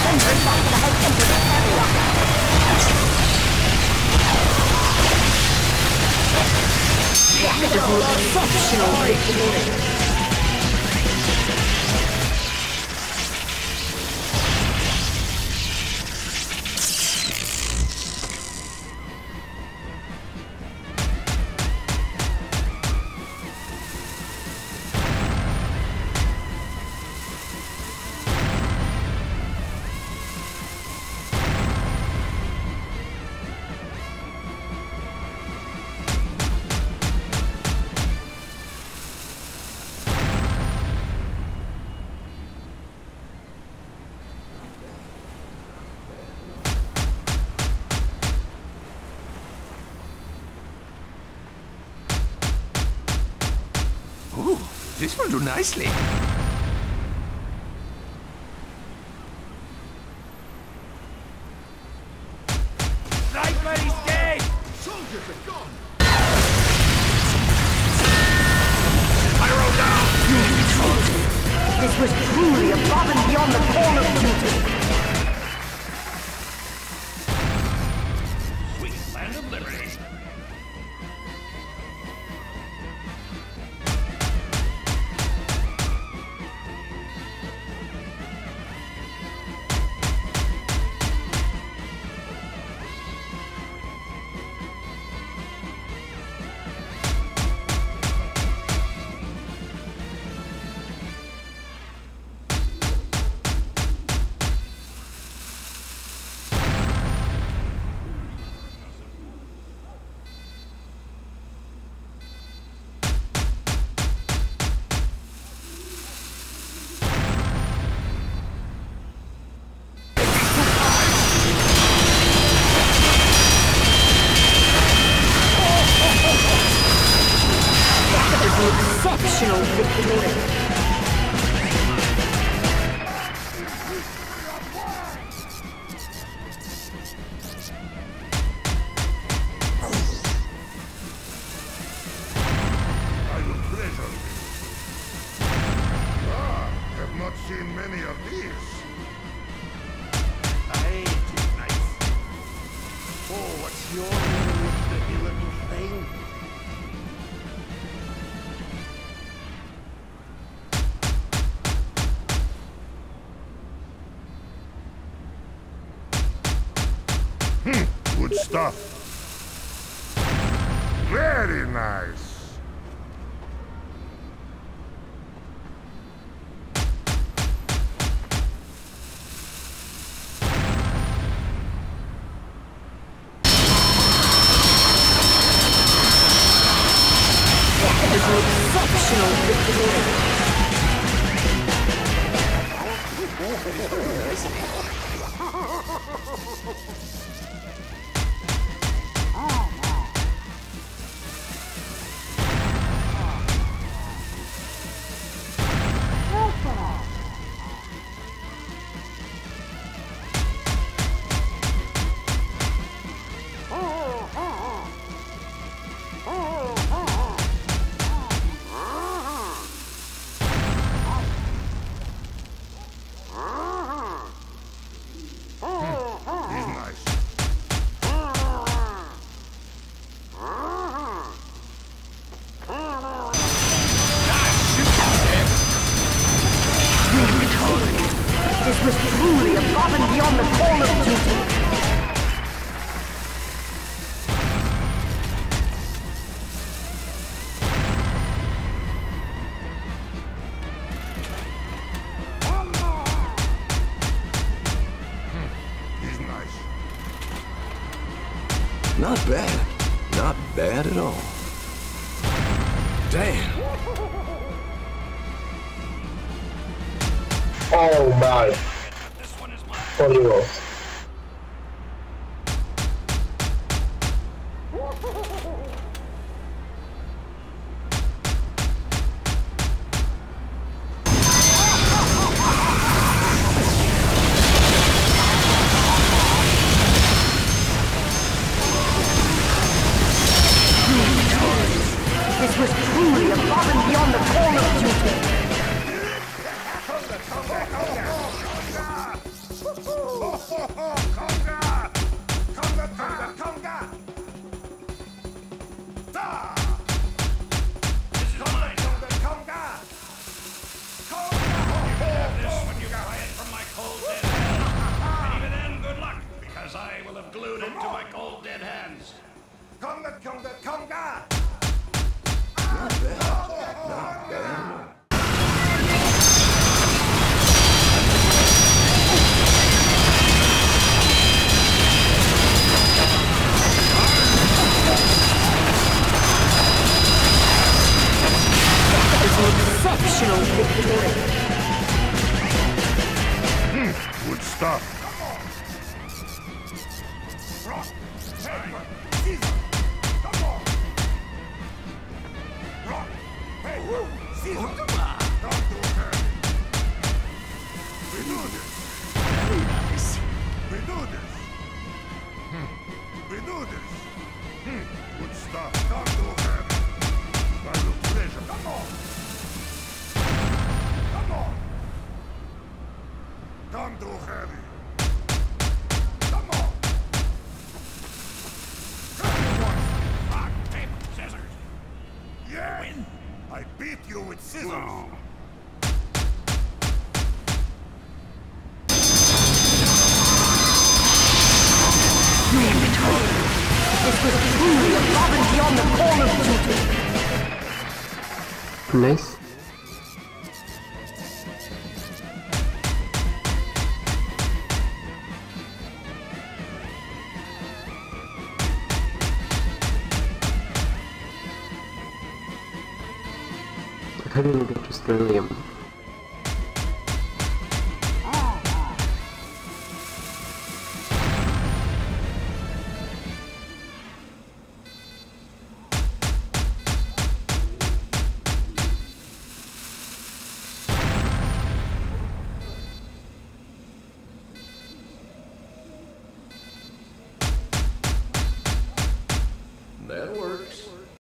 sentry buster has entered the area. Wonderful, exceptional victory. Ooh, this will do nicely. Everybody's dead! Soldiers are gone! Pyro down! This was truly above and beyond the call of duty. Sweet land of liberty. Exceptional victory. Have not seen many of these. Hey, too nice. Oh, what's your name, pretty little thing? Good stuff. Very nice. Exceptional victory. This was truly above and beyond the call of duty. He's nice. Not bad. Not bad at all. Damn. Oh my. This one is mine. Holy War. This was truly above and beyond the call of duty. victory. Good stuff. Good stuff. Come to her. By your pleasure. Come on. Come on. Come to her. Come on. Rock, paper, scissors. Yeah. Win. I beat you with scissors. Oh. This was truly above and beyond the call of duty. Nice. How do you get to Sterlium?